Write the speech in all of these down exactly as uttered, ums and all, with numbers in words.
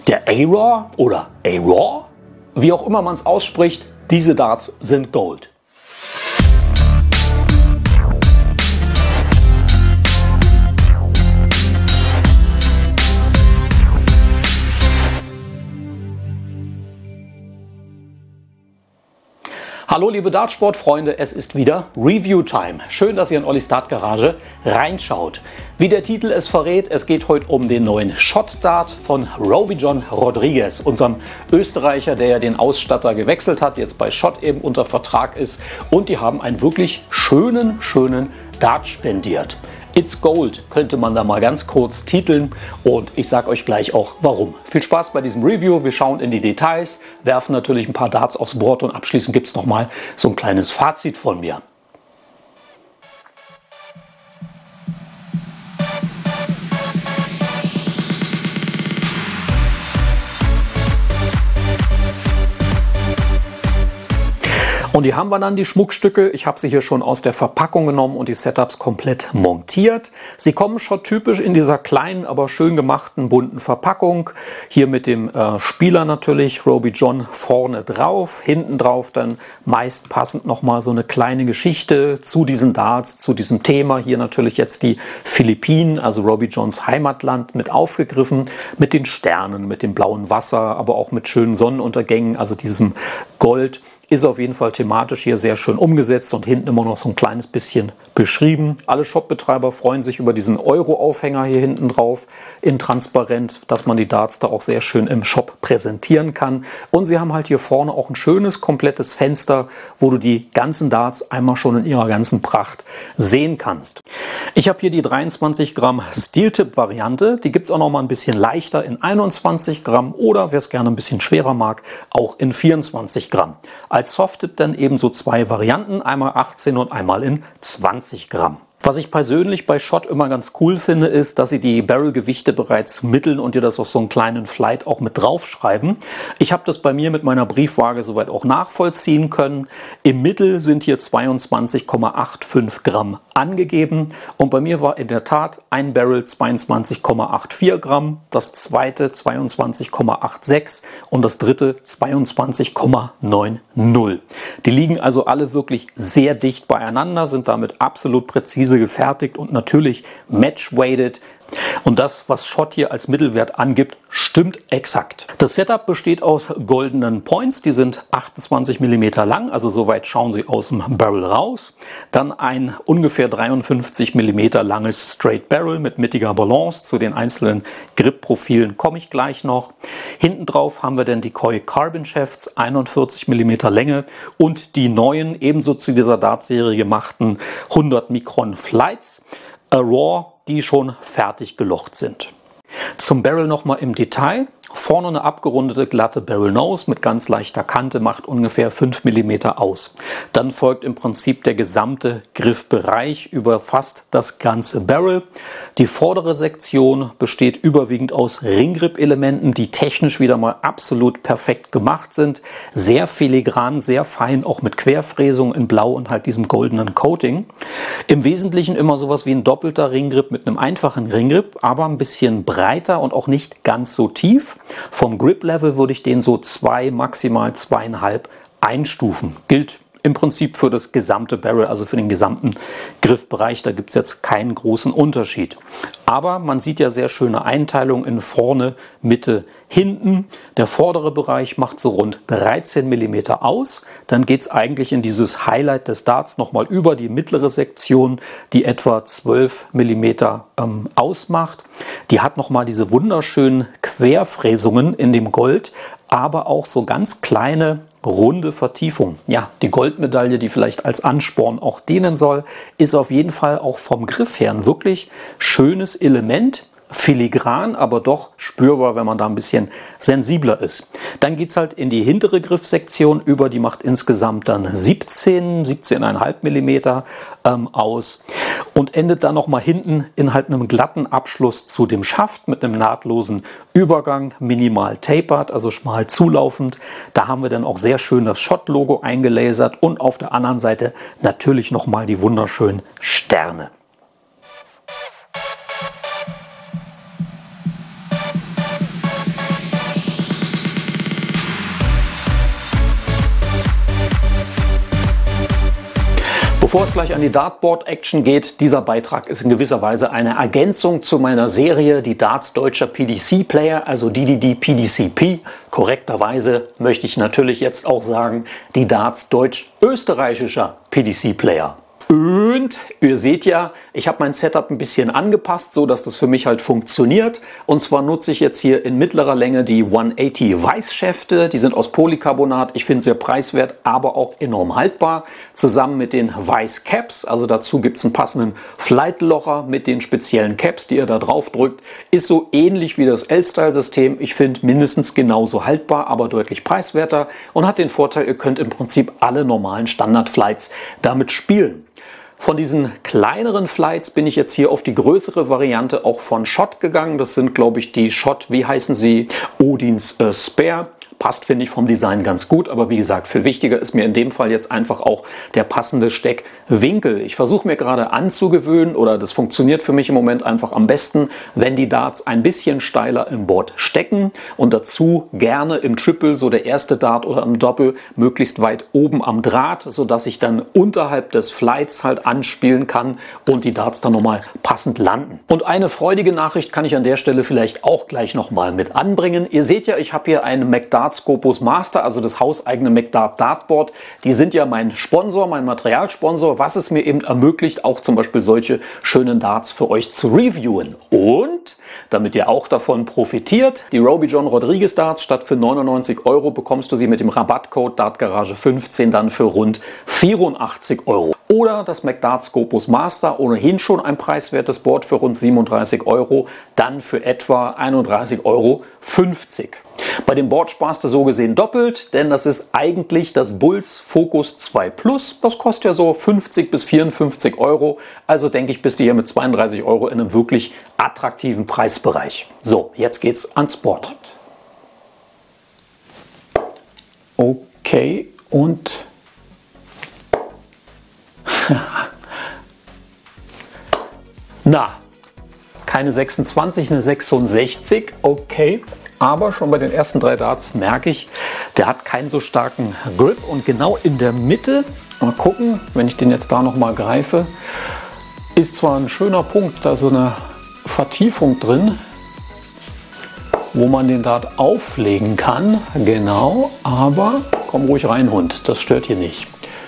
Der A-Raw oder A-Raw, wie auch immer man es ausspricht, diese Darts sind Gold. Hallo liebe Dartsport-Freunde, es ist wieder Review-Time. Schön, dass ihr in Ollis Dart Garage reinschaut. Wie der Titel es verrät, es geht heute um den neuen Shot-Dart von Roby John Rodriguez, unserem Österreicher, der ja den Ausstatter gewechselt hat, jetzt bei Shot eben unter Vertrag ist. Und die haben einen wirklich schönen, schönen Dart spendiert. It's Gold könnte man da mal ganz kurz titeln und ich sage euch gleich auch warum. Viel Spaß bei diesem Review, wir schauen in die Details, werfen natürlich ein paar Darts aufs Board und abschließend gibt es nochmal so ein kleines Fazit von mir. Und hier haben wir dann die Schmuckstücke. Ich habe sie hier schon aus der Verpackung genommen und die Setups komplett montiert. Sie kommen schon typisch in dieser kleinen, aber schön gemachten, bunten Verpackung. Hier mit dem äh, Spieler natürlich, Roby John, vorne drauf. Hinten drauf dann meist passend nochmal so eine kleine Geschichte zu diesen Darts, zu diesem Thema. Hier natürlich jetzt die Philippinen, also Roby Johns Heimatland, mit aufgegriffen. Mit den Sternen, mit dem blauen Wasser, aber auch mit schönen Sonnenuntergängen, also diesem Gold. Ist auf jeden Fall thematisch hier sehr schön umgesetzt und hinten immer noch so ein kleines bisschen beschrieben. Alle Shopbetreiber freuen sich über diesen Euro-Aufhänger hier hinten drauf in transparent, dass man die Darts da auch sehr schön im Shop präsentieren kann. Und sie haben halt hier vorne auch ein schönes, komplettes Fenster, wo du die ganzen Darts einmal schon in ihrer ganzen Pracht sehen kannst. Ich habe hier die dreiundzwanzig Gramm Steel-Tip-Variante. Die gibt es auch noch mal ein bisschen leichter in einundzwanzig Gramm oder, wer es gerne ein bisschen schwerer mag, auch in vierundzwanzig Gramm. Als Soft-Tip dann ebenso zwei Varianten, einmal achtzehn und einmal in zwanzig Gramm. Was ich persönlich bei Shot immer ganz cool finde, ist, dass sie die Barrelgewichte bereits mitteln und dir das auf so einen kleinen Flight auch mit draufschreiben. Ich habe das bei mir mit meiner Briefwaage soweit auch nachvollziehen können. Im Mittel sind hier zweiundzwanzig Komma fünfundachtzig Gramm angegeben und bei mir war in der Tat ein Barrel zweiundzwanzig Komma vierundachtzig Gramm, das zweite zweiundzwanzig Komma sechsundachtzig und das dritte zweiundzwanzig Komma neunzig. Die liegen also alle wirklich sehr dicht beieinander, sind damit absolut präzise gefertigt und natürlich match-weighted. Und das, was Shot hier als Mittelwert angibt, stimmt exakt. Das Setup besteht aus goldenen Points, die sind achtundzwanzig Millimeter lang, also soweit schauen sie aus dem Barrel raus. Dann ein ungefähr dreiundfünfzig Millimeter langes Straight Barrel mit mittiger Balance. Zu den einzelnen Grip-Profilen komme ich gleich noch. Hinten drauf haben wir dann die Koi Carbon Shafts, einundvierzig Millimeter Länge und die neuen, ebenso zu dieser Dart-Serie gemachten hundert Mikron Flights, A Raw, die schon fertig gelocht sind. Zum Barrel nochmal im Detail. Vorne eine abgerundete glatte Barrel Nose mit ganz leichter Kante, macht ungefähr fünf Millimeter aus. Dann folgt im Prinzip der gesamte Griffbereich über fast das ganze Barrel. Die vordere Sektion besteht überwiegend aus Ringgrip-Elementen, die technisch wieder mal absolut perfekt gemacht sind. Sehr filigran, sehr fein, auch mit Querfräsung in Blau und halt diesem goldenen Coating. Im Wesentlichen immer sowas wie ein doppelter Ringgrip mit einem einfachen Ringgrip, aber ein bisschen breiter und auch nicht ganz so tief. Vom Grip-Level würde ich den so zwei, maximal zweieinhalb einstufen. Gilt im Prinzip für das gesamte Barrel, also für den gesamten Griffbereich. Da gibt es jetzt keinen großen Unterschied. Aber man sieht ja sehr schöne Einteilung in vorne, Mitte, hinten. Der vordere Bereich macht so rund dreizehn Millimeter aus. Dann geht es eigentlich in dieses Highlight des Darts nochmal über die mittlere Sektion, die etwa zwölf Millimeter ähm, ausmacht. Die hat nochmal diese wunderschönen Querfräsungen in dem Gold, aber auch so ganz kleine runde Vertiefung. Ja, die Goldmedaille, die vielleicht als Ansporn auch dienen soll, ist auf jeden Fall auch vom Griff her ein wirklich schönes Element. Filigran, aber doch spürbar, wenn man da ein bisschen sensibler ist. Dann geht es halt in die hintere Griffsektion über, die macht insgesamt dann siebzehn, siebzehn Komma fünf Millimeter ähm, aus und endet dann nochmal hinten in halt einem glatten Abschluss zu dem Schaft mit einem nahtlosen Übergang, minimal tapered, also schmal zulaufend. Da haben wir dann auch sehr schön das Shot-Logo eingelasert und auf der anderen Seite natürlich nochmal die wunderschönen Sterne. Bevor es gleich an die Dartboard-Action geht, dieser Beitrag ist in gewisser Weise eine Ergänzung zu meiner Serie Die Darts Deutscher P D C-Player, also D D D P D C P. Korrekterweise möchte ich natürlich jetzt auch sagen, die Darts Deutsch-Österreichischer P D C-Player. Und ihr seht ja, ich habe mein Setup ein bisschen angepasst, so dass das für mich halt funktioniert. Und zwar nutze ich jetzt hier in mittlerer Länge die hundertachtzig Weißschäfte. Die sind aus Polycarbonat. Ich finde sehr preiswert, aber auch enorm haltbar. Zusammen mit den Weiß Caps. Also dazu gibt es einen passenden Flightlocher mit den speziellen Caps, die ihr da drauf drückt. Ist so ähnlich wie das L-Style-System. Ich finde mindestens genauso haltbar, aber deutlich preiswerter. Und hat den Vorteil, ihr könnt im Prinzip alle normalen Standard-Flights damit spielen. Von diesen kleineren Flights bin ich jetzt hier auf die größere Variante auch von Schott gegangen. Das sind, glaube ich, die Schott, wie heißen sie, Odins äh, Spare. Passt, finde ich, vom Design ganz gut, aber wie gesagt, viel wichtiger ist mir in dem Fall jetzt einfach auch der passende Steckwinkel. Ich versuche mir gerade anzugewöhnen, oder das funktioniert für mich im Moment einfach am besten, wenn die Darts ein bisschen steiler im Board stecken und dazu gerne im Triple, so der erste Dart, oder im Doppel möglichst weit oben am Draht, sodass ich dann unterhalb des Flights halt anspielen kann und die Darts dann nochmal passend landen. Und eine freudige Nachricht kann ich an der Stelle vielleicht auch gleich nochmal mit anbringen. Ihr seht ja, ich habe hier einen McDart Scopus Master, also das hauseigene McDart Dartboard. Die sind ja mein Sponsor, mein Materialsponsor, was es mir eben ermöglicht, auch zum Beispiel solche schönen Darts für euch zu reviewen. Und damit ihr auch davon profitiert, die Roby John Rodriguez Darts, statt für neunundneunzig Euro bekommst du sie mit dem Rabattcode Dartgarage fünfzehn dann für rund vierundachtzig Euro. Oder das McDart Scopus Master, ohnehin schon ein preiswertes Board für rund siebenunddreißig Euro, dann für etwa einunddreißig Euro fünfzig. Bei dem Board sparst du so gesehen doppelt, denn das ist eigentlich das Bulls Focus zwei Plus. Das kostet ja so fünfzig bis vierundfünfzig Euro. Also denke ich, bist du hier mit zweiunddreißig Euro in einem wirklich attraktiven Preisbereich. So, jetzt geht's ans Board. Okay, und na, keine sechsundzwanzig, eine sechsundsechzig, okay. Aber schon bei den ersten drei Darts merke ich, der hat keinen so starken Grip. Und genau in der Mitte, mal gucken, wenn ich den jetzt da noch mal greife, ist zwar ein schöner Punkt, da ist so eine Vertiefung drin, wo man den Dart auflegen kann, genau, aber komm ruhig rein, Hund, das stört hier nicht.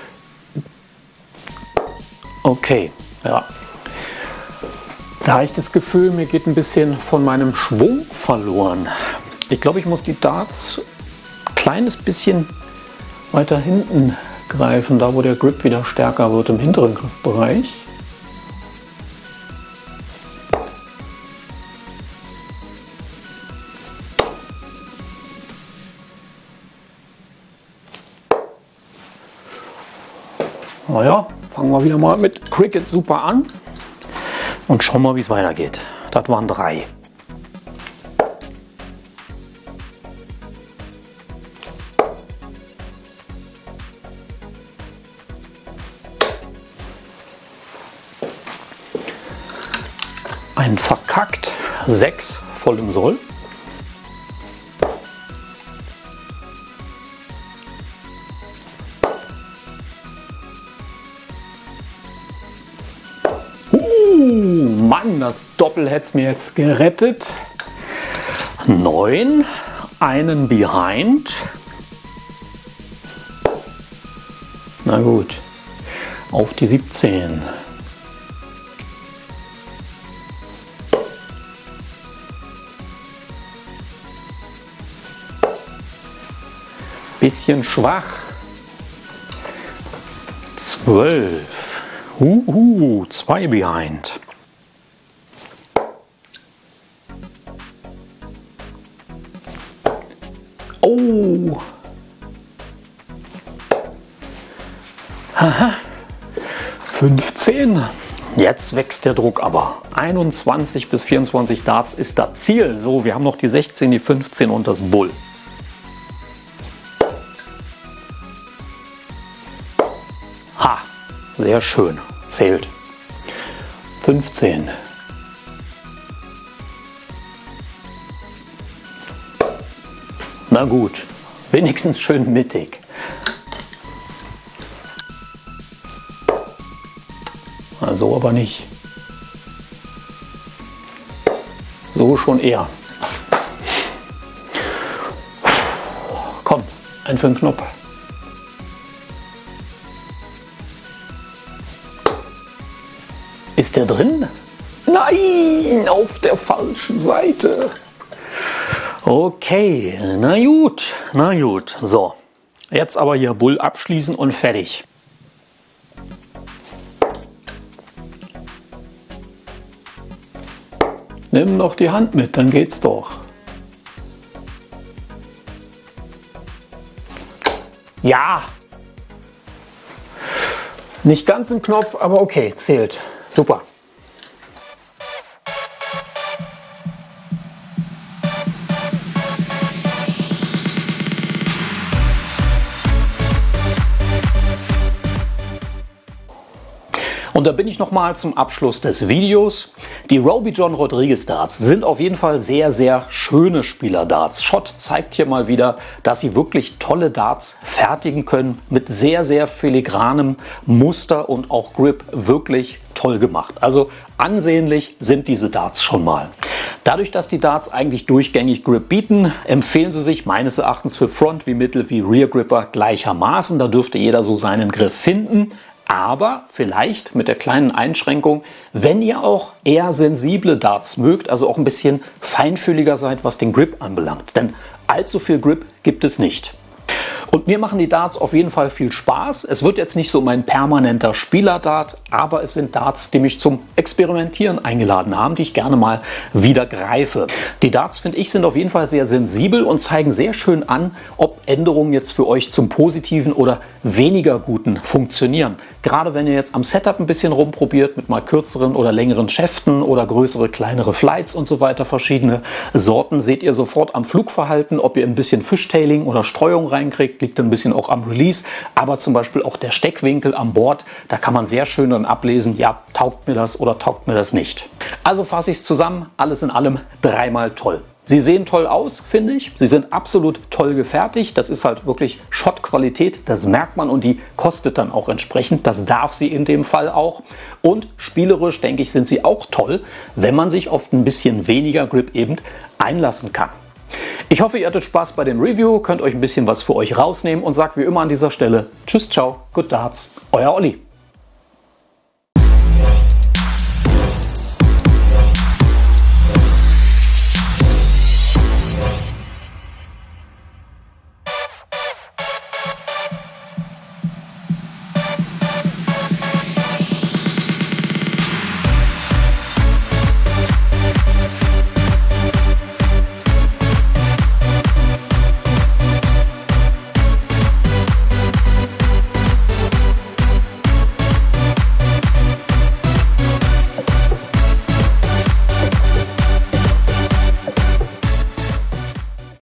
Okay, ja. Da habe ich das Gefühl, mir geht ein bisschen von meinem Schwung verloren. Ich glaube, ich muss die Darts ein kleines bisschen weiter hinten greifen, da wo der Grip wieder stärker wird, im hinteren Griffbereich. Naja, fangen wir wieder mal mit Cricket Super an. Und schauen mal, wie es weitergeht. Das waren drei. Ein verkackt. Sechs voll im Soll. Mann, das Doppel hätte es mir jetzt gerettet. Neun, einen Behind. Na gut, auf die siebzehn. Bisschen schwach. Zwölf. Uhu, zwei Behind. Oh. Aha. fünfzehn. Jetzt wächst der Druck aber. einundzwanzig bis vierundzwanzig Darts ist das Ziel. So, wir haben noch die sechzehn, die fünfzehn und das Bull. Ha, sehr schön. Zählt. fünfzehn. Na gut, wenigstens schön mittig. Na, so aber nicht. So schon eher. Komm, ein für den Knopf. Ist der drin? Nein, auf der falschen Seite. Okay, na gut, na gut. So, jetzt aber hier Bull abschließen und fertig. Nimm doch die Hand mit, dann geht's doch. Ja! Nicht ganz im Knopf, aber okay, zählt. Super. Und da bin ich nochmal zum Abschluss des Videos. Die Roby John Rodriguez Darts sind auf jeden Fall sehr, sehr schöne Spieler-Darts. Schott zeigt hier mal wieder, dass sie wirklich tolle Darts fertigen können mit sehr, sehr filigranem Muster und auch Grip, wirklich toll gemacht. Also ansehnlich sind diese Darts schon mal. Dadurch, dass die Darts eigentlich durchgängig Grip bieten, empfehlen sie sich meines Erachtens für Front- wie Mittel- wie Rear-Gripper gleichermaßen. Da dürfte jeder so seinen Griff finden. Aber vielleicht mit der kleinen Einschränkung, wenn ihr auch eher sensible Darts mögt, also auch ein bisschen feinfühliger seid, was den Grip anbelangt. Denn allzu viel Grip gibt es nicht. Und mir machen die Darts auf jeden Fall viel Spaß. Es wird jetzt nicht so mein permanenter Spielerdart, aber es sind Darts, die mich zum Experimentieren eingeladen haben, die ich gerne mal wieder greife. Die Darts, finde ich, sind auf jeden Fall sehr sensibel und zeigen sehr schön an, ob Änderungen jetzt für euch zum Positiven oder weniger Guten funktionieren. Gerade wenn ihr jetzt am Setup ein bisschen rumprobiert mit mal kürzeren oder längeren Schäften oder größere, kleinere Flights und so weiter, verschiedene Sorten, seht ihr sofort am Flugverhalten, ob ihr ein bisschen Fishtailing oder Streuung reinkriegt, liegt ein bisschen auch am Release, aber zum Beispiel auch der Steckwinkel an Bord, da kann man sehr schön dann ablesen, ja, taugt mir das oder taugt mir das nicht. Also fasse ich es zusammen, alles in allem dreimal toll. Sie sehen toll aus, finde ich. Sie sind absolut toll gefertigt. Das ist halt wirklich Shot-Qualität, das merkt man und die kostet dann auch entsprechend. Das darf sie in dem Fall auch. Und spielerisch, denke ich, sind sie auch toll, wenn man sich auf ein bisschen weniger Grip eben einlassen kann. Ich hoffe, ihr hattet Spaß bei dem Review, könnt euch ein bisschen was für euch rausnehmen und sagt wie immer an dieser Stelle Tschüss, ciao, good Darts, euer Olli.